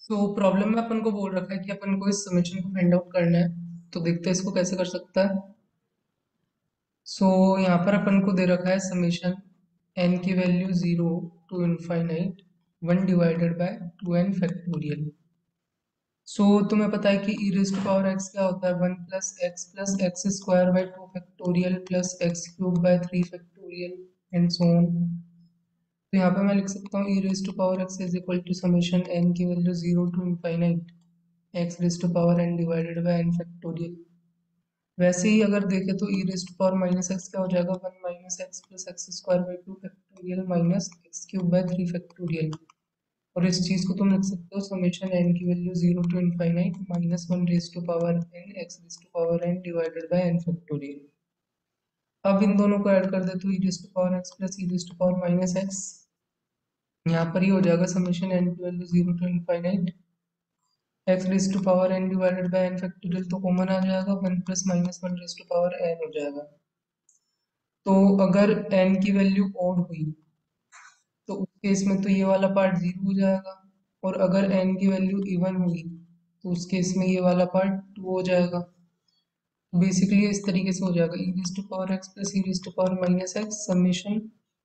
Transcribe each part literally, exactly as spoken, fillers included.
तो प्रॉब्लम में अपन को बोल रखा है कि अपन को इस समेशन को फाइंड आउट करना है। तो देखते हैं इसको कैसे कर सकता है। सो यहाँ पर अपन को दे रखा है समेशन एन की value zero to infinite one divided by two n factorial. So तुम्हें पता है कि e raise to power x क्या होता है, one plus x plus x square by two factorial plus x cube by three factorial and so on. तो यहाँ पे मैं लिख सकता हूँ e raise to power x is equal to summation n की value zero to infinite x raise to power n divided by n factorial. वैसे ही अगर देखें तो e raise to power minus x क्या हो जाएगा, one minus x plus x square by two factorial minus x cube by three factorial. और इस चीज को तुम लिख सकते हो समेशन एन की value zero to infinite minus one raise to power n x raise to power n divided by n factorial. अब इन दोनों को ऐड कर दे तो e raise to power x plus e raise to power minus x, यहाँ पर ही हो जाएगा समेशन एन की value zero to infinite x raise to power n divided by n factorial. तो कॉमन आ जाएगा, one plus minus one raise to power n हो जाएगा। तो अगर एन की वैल्यू ओड हुई तो उस केस में तो ये वाला पार्ट जीरो हो जाएगा, और अगर एन की वैल्यू इवन हुई तो उस केस में ये वाला पार्ट टू हो जाएगा। बेसिकली इस तरीके से हो जाएगा e raise to power x plus e raise to power minus x summation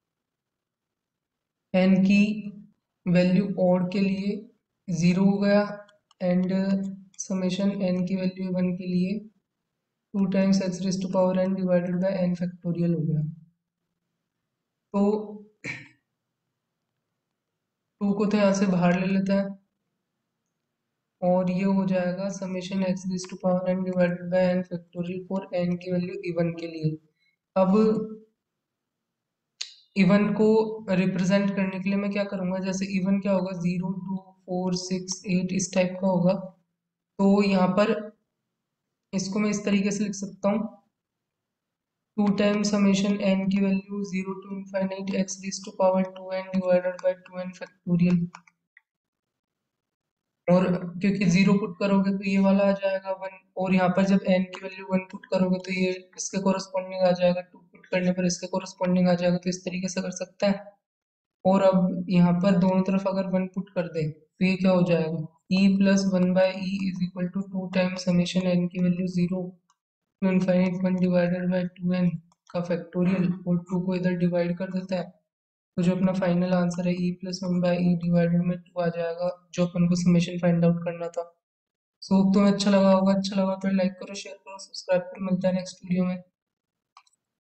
n की वैल्यू ओड के लिए जीरो हो गया, एंड समेशन एन की वैल्यू वन के लिए two times x raise to power n divided by n factorial हो गया। तो टू को तो यहाँ से बाहर ले लेते हैं और ये हो जाएगा summation x raise to power n divided by n factorial for n की वैल्यू इवन के लिए। अब इवन को रिप्रेजेंट करने के लिए मैं क्या करूंगा, जैसे इवन क्या होगा, zero two four six eight इस टाइप का होगा। तो यहाँ पर इसको मैं इस तरीके से लिख सकता हूँ, टू टाइम समेशन एन की value zero to infinite x raise to power two n divided by two n factorial. और क्योंकि जीरो पुट करोगे तो ये वाला आ जाएगा वन, और यहाँ पर जब एन की वैल्यू वन पुट करोगे तो ये इसके कोरस्पॉन्डिंग आ जाएगा, टू पुट करने पर इसके कोरस्पॉन्डिंग आ जाएगा। तो इस तरीके से कर सकते हैं। और अब यहाँ पर दोनों तरफ अगर वन पुट कर दे तो ये क्या हो जाएगा, e plus one by e is equal to two times summation n की value zero to infinite one divided by two n का फैक्टोरियल, और टू को इधर डिवाइड कर देता है। तो जो अपना फाइनल आंसर है e plus one by e divided में टू आ जाएगा, जो अपन को समेशन फाइंड आउट करना था। सो so, तुम्हें अच्छा लगा होगा, अच्छा लगा तो लाइक करो, शेयर करो, सब्सक्राइब करो। मिलता है नेक्स्ट वीडियो में।